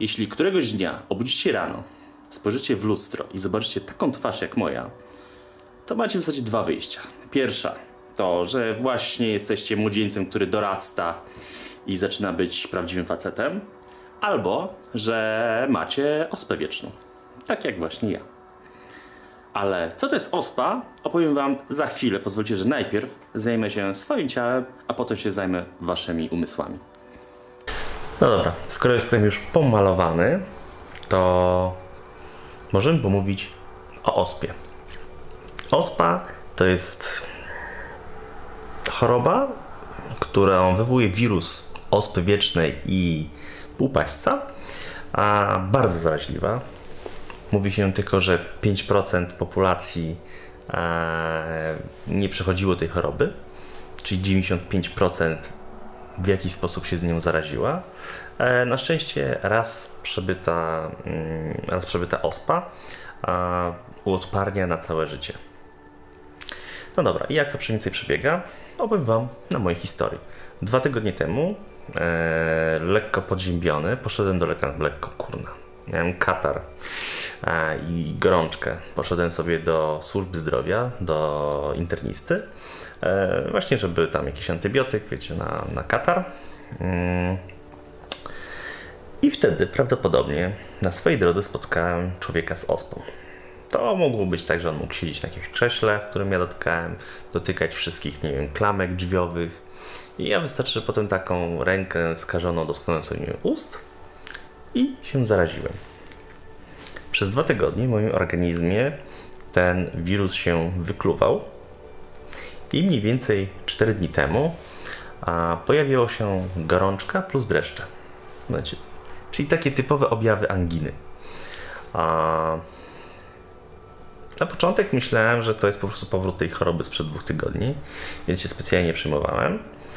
Jeśli któregoś dnia obudzicie się rano, spojrzycie w lustro i zobaczycie taką twarz jak moja, to macie w zasadzie dwa wyjścia. Pierwsza to, że właśnie jesteście młodzieńcem, który dorasta i zaczyna być prawdziwym facetem, albo, że macie ospę wieczną, tak jak właśnie ja. Ale co to jest ospa, opowiem wam za chwilę. Pozwólcie, że najpierw zajmę się swoim ciałem, a potem się zajmę waszymi umysłami. No dobra, skoro jestem już pomalowany, to możemy pomówić o ospie. Ospa to jest choroba, którą wywołuje wirus ospy wiecznej i półpaśćca, a bardzo zaraźliwa. Mówi się tylko, że 5% populacji nie przechodziło tej choroby, czyli 95% w jakiś sposób się z nią zaraziła. Na szczęście raz przebyta ospa uodparnia na całe życie. No dobra, i jak to mniej więcej przebiega? Opowiem wam na mojej historii. 2 tygodnie temu, lekko podziębiony, poszedłem do lekarza, lekko kurna. Miałem katar i gorączkę. Poszedłem sobie do służby zdrowia, do internisty, właśnie żeby tam jakiś antybiotyk, wiecie, na katar. I wtedy prawdopodobnie na swojej drodze spotkałem człowieka z ospą. To mogło być tak, że on mógł siedzieć na jakimś krześle, w którym ja dotykać wszystkich, nie wiem, klamek drzwiowych. I ja wystarczy, że potem taką rękę skażoną dotknąłem sobie ust i się zaraziłem. Przez 2 tygodnie w moim organizmie ten wirus się wykluwał i mniej więcej 4 dni temu pojawiła się gorączka plus dreszcze. Znaczy, czyli takie typowe objawy anginy. Na początek myślałem, że to jest po prostu powrót tej choroby sprzed 2 tygodni, więc się specjalnie nie przejmowałem.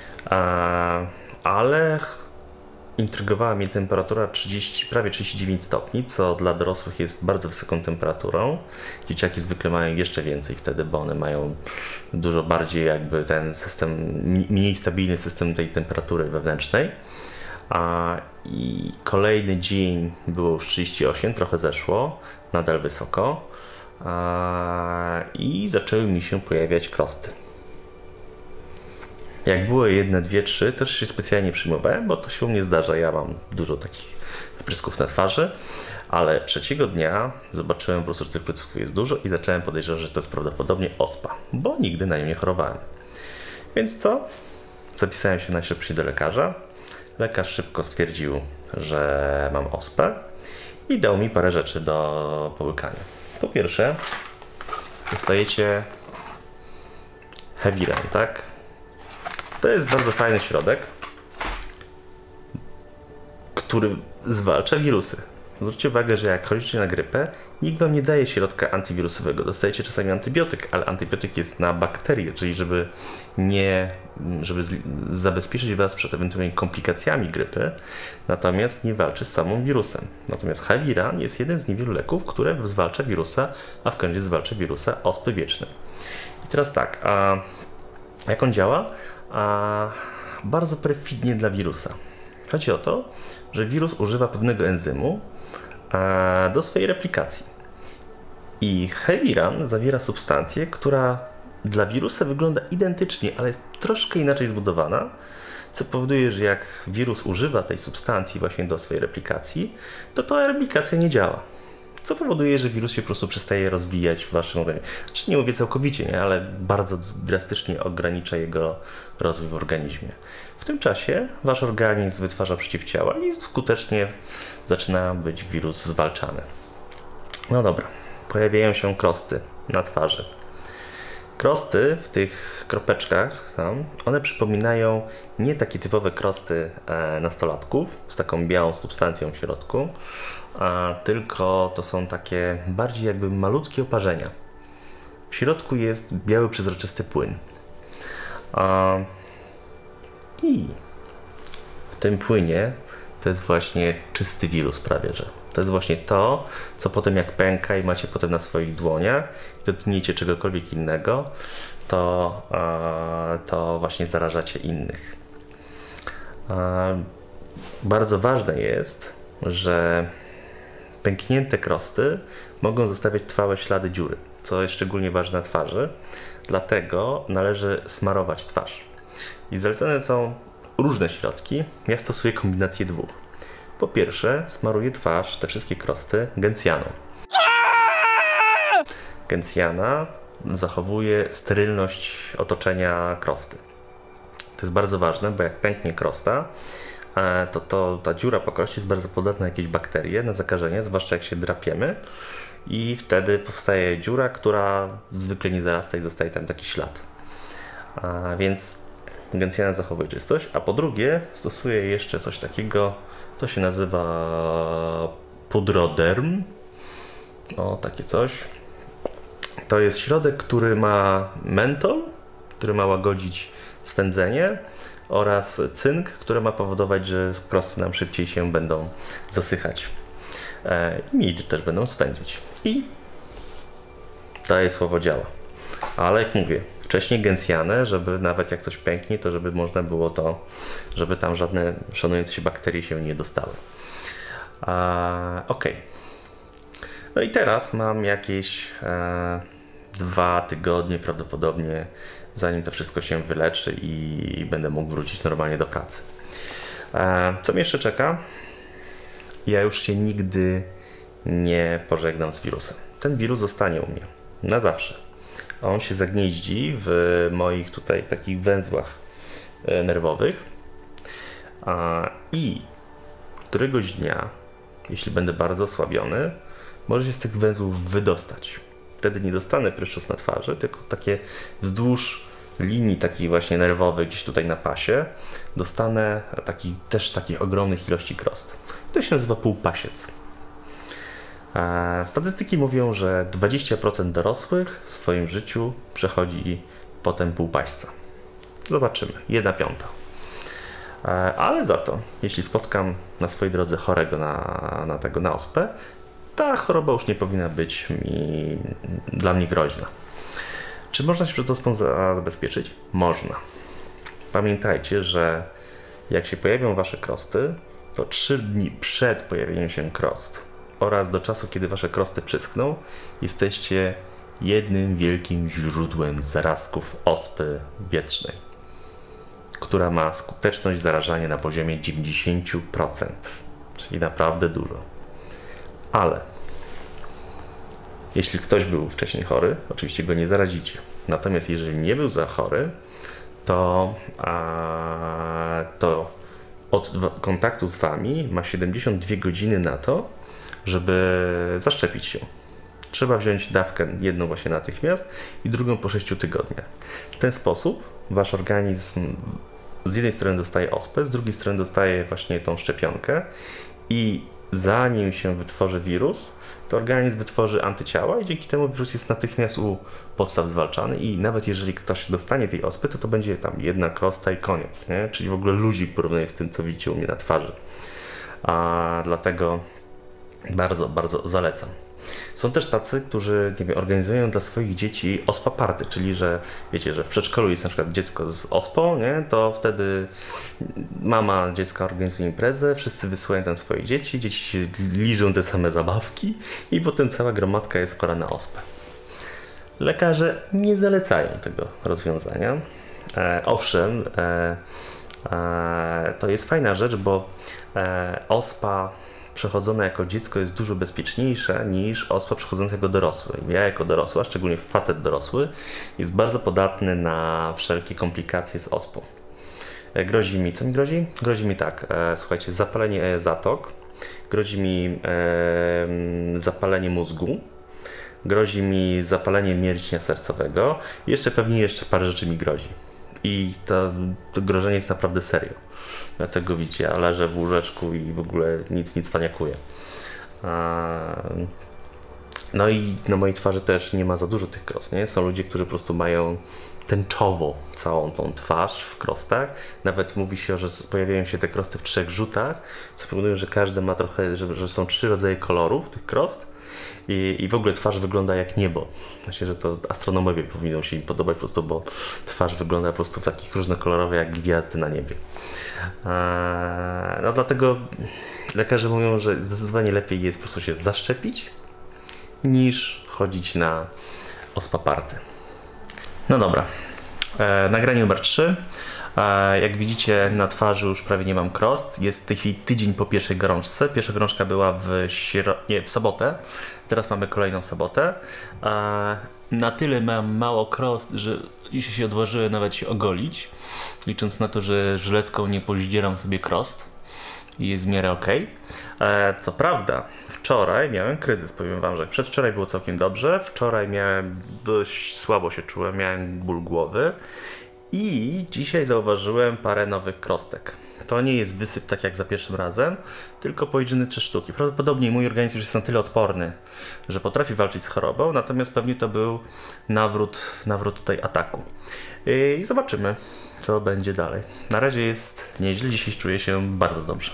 Ale intrygowała mnie temperatura prawie 39 stopni, co dla dorosłych jest bardzo wysoką temperaturą. Dzieciaki zwykle mają jeszcze więcej wtedy, bo one mają dużo bardziej jakby ten system, mniej stabilny system tej temperatury wewnętrznej. I kolejny dzień było już 38, trochę zeszło, nadal wysoko. I zaczęły mi się pojawiać krosty. Jak było 1, 2, 3, też się specjalnie przyjmowałem, bo to się u mnie zdarza. Ja mam dużo takich wprysków na twarzy, ale 3 dnia zobaczyłem po prostu, że tych wprysków jest dużo i zacząłem podejrzewać, że to jest prawdopodobnie ospa, bo nigdy na nią nie chorowałem. Więc co? Zapisałem się najszybciej do lekarza. Lekarz szybko stwierdził, że mam ospę i dał mi parę rzeczy do połykania. Po pierwsze, dostajecie Heviran, tak? To jest bardzo fajny środek, który zwalcza wirusy. Zwróćcie uwagę, że jak chodzicie na grypę, nikt wam nie daje środka antywirusowego. Dostajecie czasami antybiotyk, ale antybiotyk jest na bakterie, czyli żeby zabezpieczyć was przed ewentualnymi komplikacjami grypy, natomiast nie walczy z samym wirusem. Natomiast Heviran jest jeden z niewielu leków, które zwalcza wirusa, a w końcu zwalcza wirusa ospy wiecznej. I teraz tak, jak on działa? Bardzo perfidnie dla wirusa. Chodzi o to, że wirus używa pewnego enzymu do swojej replikacji. I Heviran zawiera substancję, która dla wirusa wygląda identycznie, ale jest troszkę inaczej zbudowana, co powoduje, że jak wirus używa tej substancji właśnie do swojej replikacji, to ta replikacja nie działa. Co powoduje, że wirus się po prostu przestaje rozwijać w waszym organizmie. Znaczy nie mówię całkowicie, nie, ale bardzo drastycznie ogranicza jego rozwój w organizmie. W tym czasie wasz organizm wytwarza przeciwciała i skutecznie zaczyna być wirus zwalczany. No dobra, pojawiają się krosty na twarzy. Krosty w tych kropeczkach, one przypominają nie takie typowe krosty nastolatków z taką białą substancją w środku, tylko to są takie bardziej jakby malutkie oparzenia. W środku jest biały, przezroczysty płyn. I w tym płynie to jest właśnie czysty wirus prawie, że. To jest właśnie to, co potem jak pęka i macie potem na swoich dłoniach i dotkniecie czegokolwiek innego, to właśnie zarażacie innych. Bardzo ważne jest, że pęknięte krosty mogą zostawiać trwałe ślady dziury, co jest szczególnie ważne na twarzy, dlatego należy smarować twarz. I zalecane są różne środki, ja stosuję kombinację dwóch. Po pierwsze, smaruję twarz, te wszystkie krosty, gencjaną. Gencjana zachowuje sterylność otoczenia krosty. To jest bardzo ważne, bo jak pęknie krosta, to ta dziura po kroście jest bardzo podatna na jakieś bakterie, na zakażenie, zwłaszcza jak się drapiemy, i wtedy powstaje dziura, która zwykle nie zarasta i zostaje tam taki ślad. Więc gencjana zachowuje czystość, a po drugie stosuję jeszcze coś takiego, to się nazywa pudroderm. O, takie coś. To jest środek, który ma mentol, który ma łagodzić swędzenie, oraz cynk, który ma powodować, że krosty nam szybciej się będą zasychać i mniej też będą swędzić. I daje słowo działa. Ale jak mówię, wcześniej gencjanę, żeby nawet jak coś pęknie, to żeby można było to, żeby tam żadne szanujące się bakterie się nie dostały. Ok. No i teraz mam jakieś 2 tygodnie prawdopodobnie, zanim to wszystko się wyleczy i będę mógł wrócić normalnie do pracy. Co mnie jeszcze czeka? Ja już się nigdy nie pożegnam z wirusem. Ten wirus zostanie u mnie na zawsze. On się zagnieździ w moich tutaj takich węzłach nerwowych i któregoś dnia, jeśli będę bardzo osłabiony, może się z tych węzłów wydostać. Wtedy nie dostanę pryszczów na twarzy, tylko takie wzdłuż linii takich właśnie nerwowych gdzieś tutaj na pasie dostanę też takich ogromnych ilości krost. To się nazywa półpasiec. Statystyki mówią, że 20% dorosłych w swoim życiu przechodzi potem półpaśca. Zobaczymy, 1/5. Ale za to, jeśli spotkam na swojej drodze chorego na ospę, ta choroba już nie powinna być dla mnie groźna. Czy można się przed ospą zabezpieczyć? Można. Pamiętajcie, że jak się pojawią wasze krosty, to 3 dni przed pojawieniem się krost oraz do czasu, kiedy wasze krosty przyschną, jesteście jednym wielkim źródłem zarazków ospy wietrznej, która ma skuteczność zarażania na poziomie 90%, czyli naprawdę dużo. Ale jeśli ktoś był wcześniej chory, oczywiście go nie zarazicie. Natomiast jeżeli nie był chory, to od kontaktu z wami ma 72 godziny na to, żeby zaszczepić się. Trzeba wziąć dawkę jedną właśnie natychmiast i drugą po 6 tygodniach. W ten sposób wasz organizm z jednej strony dostaje ospę, z drugiej strony dostaje właśnie tą szczepionkę i zanim się wytworzy wirus, to organizm wytworzy antyciała i dzięki temu wirus jest natychmiast u podstaw zwalczany i nawet jeżeli ktoś dostanie tej ospy, to będzie tam jedna krosta i koniec, nie? Czyli w ogóle luzik porównanie z tym, co widzicie u mnie na twarzy. Dlatego bardzo, bardzo zalecam. Są też tacy, którzy organizują dla swoich dzieci ospa party, czyli że wiecie, że w przedszkolu jest na przykład dziecko z ospą, nie? To wtedy mama dziecka organizuje imprezę, wszyscy wysyłają tam swoje dzieci się liżą te same zabawki i potem cała gromadka jest chora na ospę. Lekarze nie zalecają tego rozwiązania. Owszem, to jest fajna rzecz, bo ospa przechodzona jako dziecko jest dużo bezpieczniejsza niż ospa przechodząca jako dorosły. Ja jako dorosły, a szczególnie facet dorosły, jest bardzo podatny na wszelkie komplikacje z ospą. Grozi mi, co mi grozi? Grozi mi tak, słuchajcie, zapalenie zatok, grozi mi zapalenie mózgu, grozi mi zapalenie mięśnia sercowego i pewnie jeszcze parę rzeczy mi grozi. I to grożenie jest naprawdę serio. Dlatego widzicie, ja leżę w łóżeczku i w ogóle nic waniakuję. No i na mojej twarzy też nie ma za dużo tych krost, nie? Są ludzie, którzy po prostu mają tęczowo całą tą twarz w krostach. Nawet mówi się, że pojawiają się te krosty w 3 rzutach, co powoduje, że każdy ma trochę, że są 3 rodzaje kolorów tych krost. I w ogóle twarz wygląda jak niebo. Myślę, że to astronomowie powinno się im podobać po prostu, bo twarz wygląda po prostu w takich różnokolorowych jak gwiazdy na niebie. No dlatego lekarze mówią, że zdecydowanie lepiej jest po prostu się zaszczepić, niż chodzić na ospaparty. No dobra, nagranie numer 3. Jak widzicie, na twarzy już prawie nie mam krost. Jest w tej chwili tydzień po pierwszej gorączce. Pierwsza gorączka była w sobotę. Teraz mamy kolejną sobotę. Na tyle mam mało krost, że dzisiaj się odważyłem nawet się ogolić, licząc na to, że żyletką nie pozdzieram sobie krost i jest w miarę ok. Co prawda, wczoraj miałem kryzys. Powiem wam, że przedwczoraj było całkiem dobrze. Wczoraj miałem dość słabo się czułem, miałem ból głowy. I dzisiaj zauważyłem parę nowych krostek. To nie jest wysyp tak jak za pierwszym razem, tylko pojedyne 3 sztuki. Prawdopodobnie mój organizm już jest na tyle odporny, że potrafi walczyć z chorobą, natomiast pewnie to był nawrót tutaj ataku. I zobaczymy, co będzie dalej. Na razie jest nieźle, dzisiaj czuję się bardzo dobrze.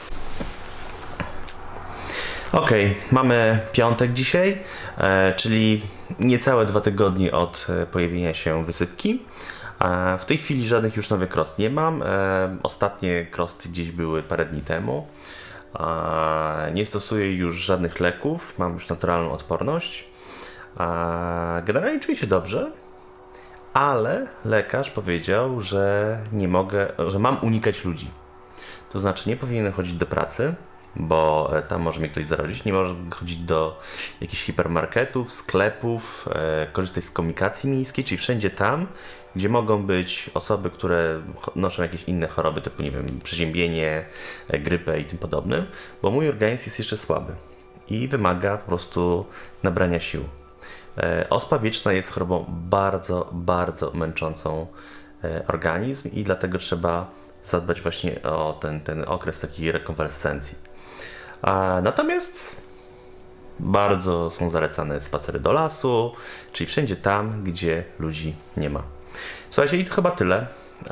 Ok, mamy piątek dzisiaj, czyli niecałe 2 tygodnie od pojawienia się wysypki. W tej chwili żadnych już nowych krost nie mam. Ostatnie krosty gdzieś były parę dni temu. Nie stosuję już żadnych leków, mam już naturalną odporność. Generalnie czuję się dobrze, ale lekarz powiedział, że nie mogę, że mam unikać ludzi. To znaczy nie powinienem chodzić do pracy, bo tam może mnie ktoś zarazić. Nie może chodzić do jakichś hipermarketów, sklepów, korzystać z komunikacji miejskiej, czyli wszędzie tam, gdzie mogą być osoby, które noszą jakieś inne choroby, typu, nie wiem, przeziębienie, grypę i tym podobnym, bo mój organizm jest jeszcze słaby i wymaga po prostu nabrania sił. Ospa wieczna jest chorobą bardzo, bardzo męczącą organizm i dlatego trzeba zadbać właśnie o ten okres takiej rekonwalescencji. Natomiast bardzo są zalecane spacery do lasu, czyli wszędzie tam, gdzie ludzi nie ma. Słuchajcie, i to chyba tyle.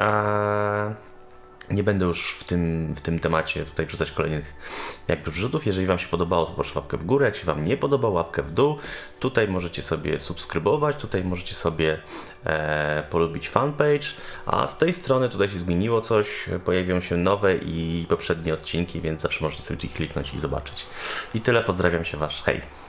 Nie będę już w tym temacie tutaj wrzucać kolejnych jakby wrzutów. Jeżeli wam się podobało, to proszę łapkę w górę. Jak się wam nie podoba, łapkę w dół. Tutaj możecie sobie subskrybować, tutaj możecie sobie polubić fanpage. A z tej strony tutaj się zmieniło coś. Pojawią się nowe i poprzednie odcinki, więc zawsze możecie sobie tu kliknąć i zobaczyć. I tyle, pozdrawiam się wasz, hej!